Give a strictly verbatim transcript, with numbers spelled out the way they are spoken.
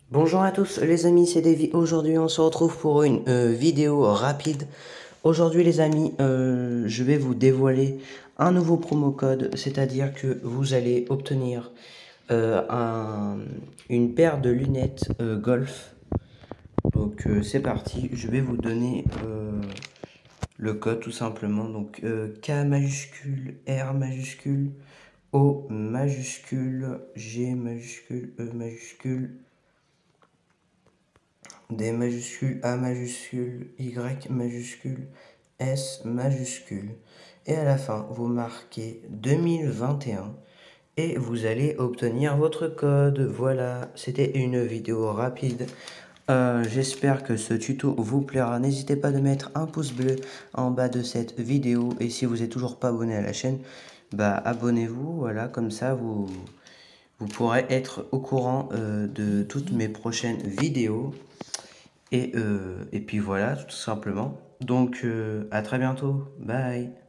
Bonjour à tous les amis, c'est Davy. Aujourd'hui on se retrouve pour une euh, vidéo rapide. Aujourd'hui les amis, euh, je vais vous dévoiler un nouveau promo code, c'est-à-dire que vous allez obtenir euh, un- une paire de lunettes euh, golf. Donc euh, c'est parti, je vais vous donner euh, le code tout simplement. Donc euh, K majuscule, R majuscule, O majuscule, G majuscule, E majuscule, D majuscule, A majuscule, Y majuscule, S majuscule. Et à la fin, vous marquez deux mille vingt et un et vous allez obtenir votre code. Voilà, c'était une vidéo rapide. Euh, j'espère que ce tuto vous plaira. N'hésitez pas de mettre un pouce bleu en bas de cette vidéo. Et si vous n'êtes toujours pas abonné à la chaîne, bah abonnez-vous. Voilà, comme ça vous, vous pourrez être au courant euh, de toutes mes prochaines vidéos. Et, euh, et puis voilà, tout simplement. Donc, euh, à très bientôt. Bye.